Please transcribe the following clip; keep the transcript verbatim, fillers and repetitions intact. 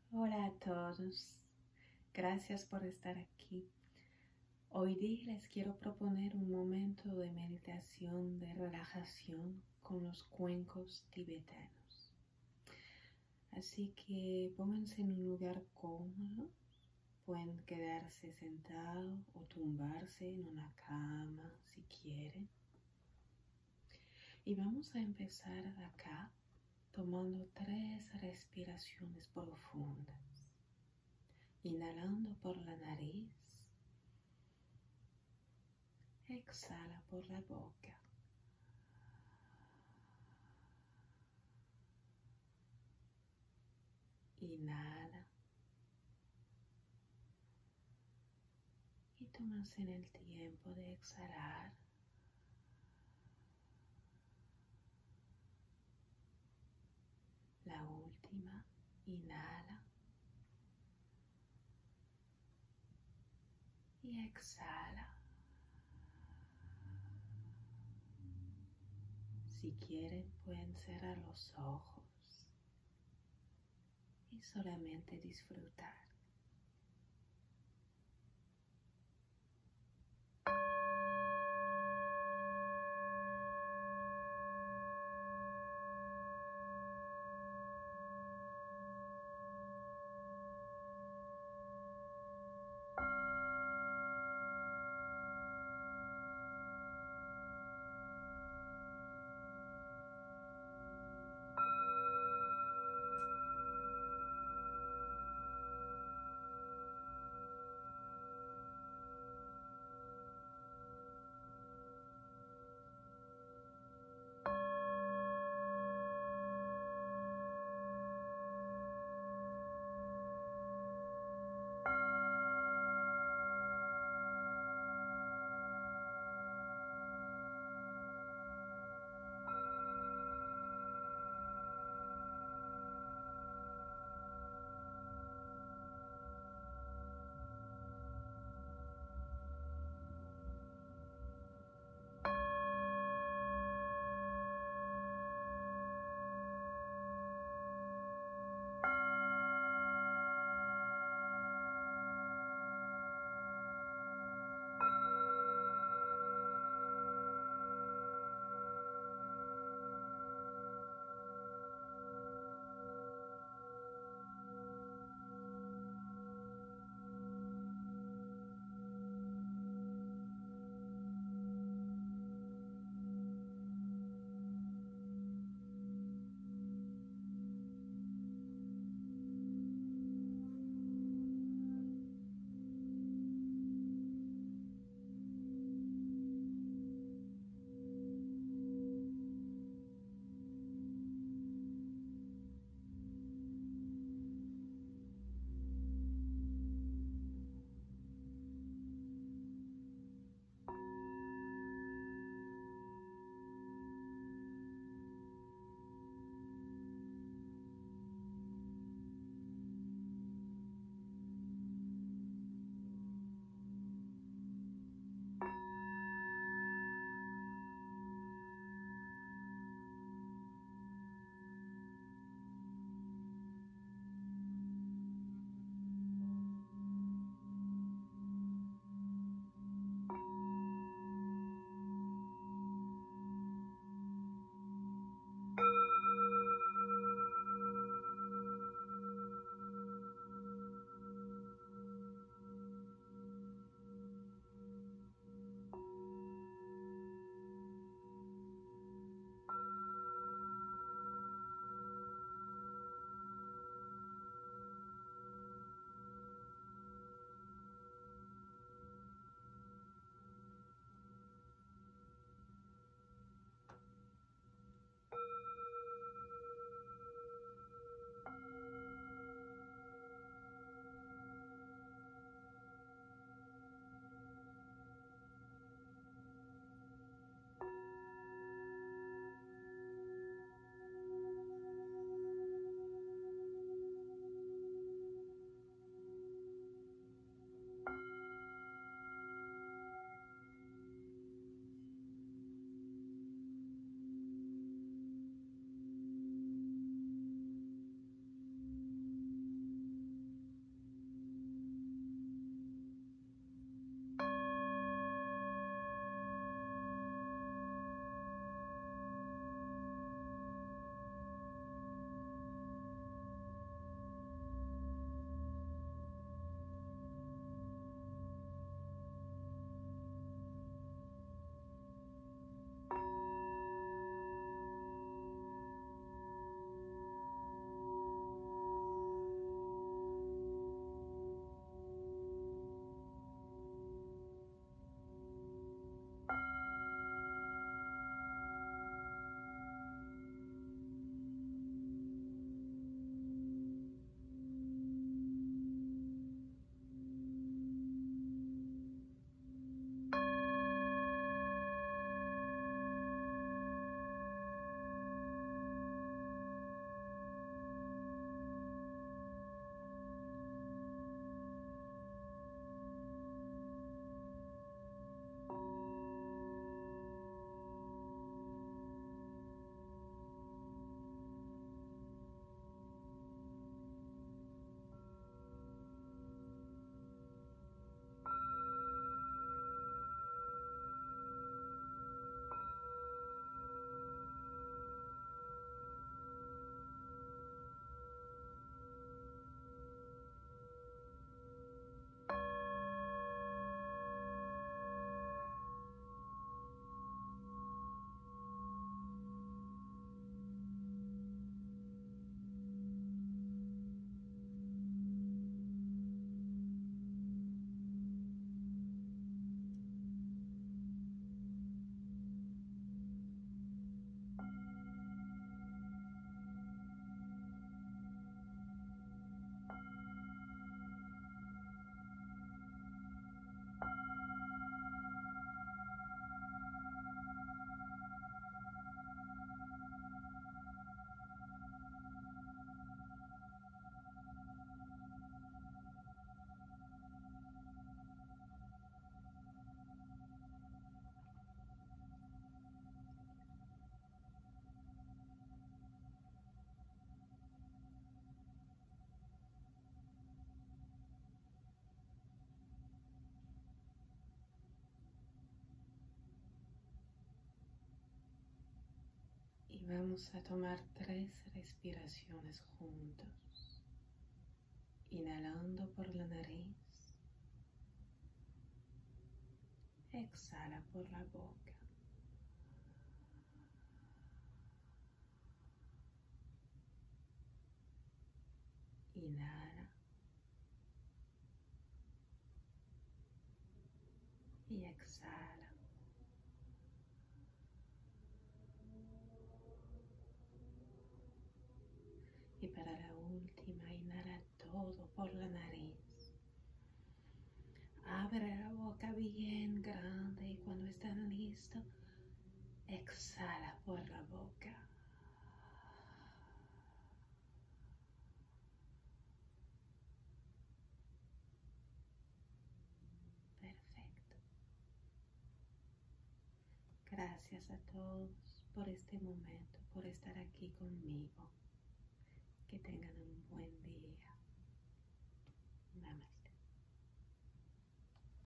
Hola a todos, gracias por estar aquí. Hoy día les quiero proponer un momento de meditación, de relajación con los cuencos tibetanos. Así que pónganse en un lugar cómodo, pueden quedarse sentados o tumbarse en una cama si quieren. Y vamos a empezar acá tomando tres respiraciones profundas. Inhalando por la nariz, exhala por la boca. Inhala y tómase en el tiempo de exhalar. La última, inhala y exhala. Si quieren pueden cerrar los ojos y solamente disfrutar. vamos a tomar tres respiraciones juntos. Inhalando por la nariz. Exhala por la boca. Inhala. Y exhala. Y para la última, inhala todo por la nariz. Abre la boca bien grande y cuando estén listos, exhala por la boca. Perfecto. Gracias a todos por este momento, por estar aquí conmigo. Que tengan un buen día. Namaste.